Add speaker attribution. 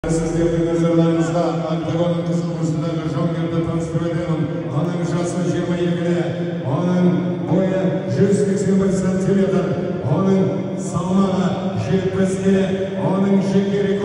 Speaker 1: Sizlerдің назарларыңызға Антагонның қызылғысындағы жауынгерді таныстыру етемін. Оның жасы 22-де, оның бойы 181 сантиметр, оның салмағы 70-де, оның жекері